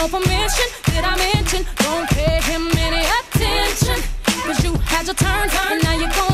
no permission. Did I mention? Don't pay him any attention. Cause you had your turn, and now you're going